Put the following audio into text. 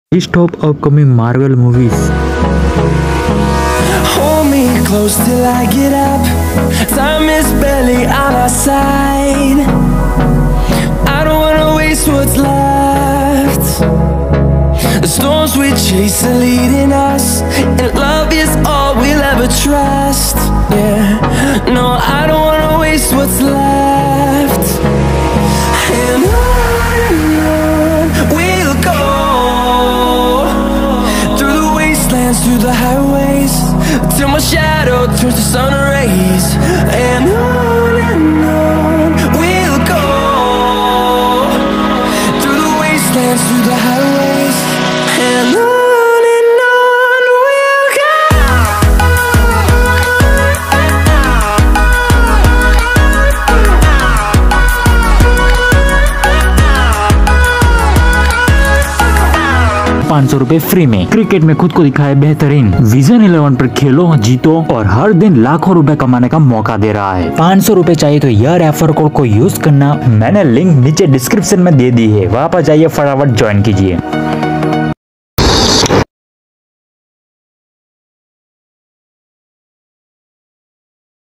List of upcoming Marvel movies. Hold me close till I get up. Time is barely on our side. I don't wanna waste what's left. The storms we chase are leading us, and love is all we'll ever trust. Yeah, no, I don't wanna waste what's left. And on we'll go, through the wastelands, through the highways, till my shadow turns to sun rays. And on we'll go, through the wastelands, through the highways, and on we'll go. 500 रुपए free में। Cricket में खुद को दिखाए बेहतरीन। Vision 11 पर खेलो, जीतो और हर दिन लाखों रुपए कमाने का मौका दे रहा है। 500 रुपए चाहिए तो यह रेफर कोड को यूज करना। मैंने लिंक नीचे डिस्क्रिप्शन में दे दी है, वहाँ पर जाइए फटाफट ज्वाइन कीजिए।